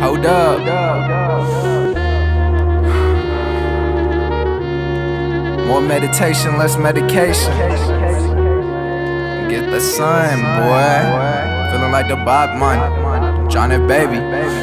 Hold up. More meditation, less medication. Get the sun, boy. Feeling like the Bob man, Johnny Baby.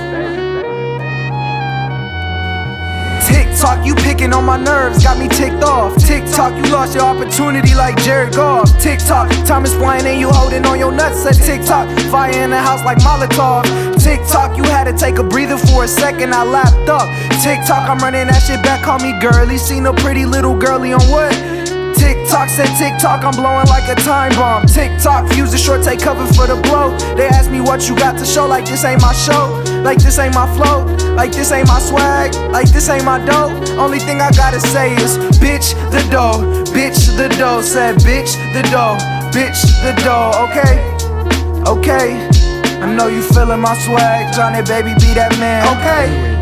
TikTok, you picking on my nerves, got me ticked off. TikTok, you lost your opportunity like Jared Goff. TikTok, time is flying and you holding on your nuts. Said TikTok, fire in the house like Molotov. TikTok, you had to take a breather for a second, I lapped up. TikTok, I'm running that shit back, call me girly. Seen a pretty little girly on what? TikTok, said TikTok, I'm blowing like a time bomb. TikTok, fuse the short, take cover for the blow. They ask me what you got to show, like this ain't my show, like this ain't my flow, like this ain't my swag, like this ain't my dough. Only thing I gotta say is, bitch the dough, bitch the dough. Said bitch the dough, bitch the dough, okay? Okay, I know you feeling my swag, Johnny Baby, be that man, okay?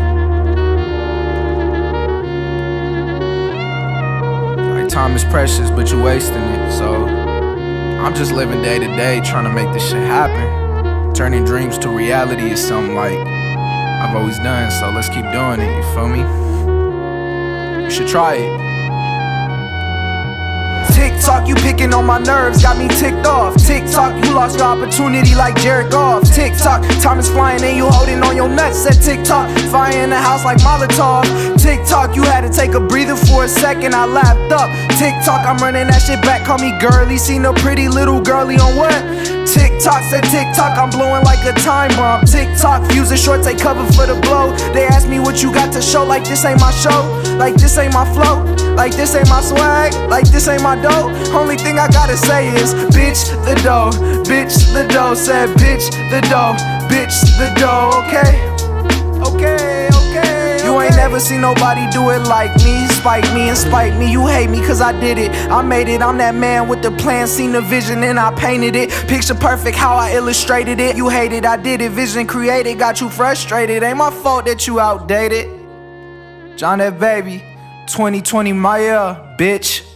Time is precious, but you're wasting it. So I'm just living day to day, trying to make this shit happen. Turning dreams to reality is something like I've always done, so let's keep doing it, you feel me? You should try it. TikTok, you picking on my nerves, got me ticked off. TikTok, you lost your opportunity like Jared Goff. TikTok, time is flying and you holding on your nuts. Said TikTok, fire in the house like Molotov. TikTok, you had to take a breather for a second, I lapped up. TikTok, I'm running that shit back, call me girly. Seen a pretty little girly on what? TikTok, said TikTok, I'm blowing like a time bomb. TikTok, fuse a short, take cover for the blow. They ask me what you got to show, like this ain't my show, like this ain't my flow, like this ain't my swag, like this ain't my dough. Only thing I gotta say is, bitch the dough, bitch the dough. Said bitch the dough, bitch the dough, okay? Okay, okay. You ain't never seen nobody do it like me. Spite me and spite me, you hate me cause I did it, I made it. I'm that man with the plan, seen the vision and I painted it. Picture perfect how I illustrated it. You hate it, I did it, vision created, got you frustrated. Ain't my fault that you outdated. Johnny Baby, 2020 my year, bitch.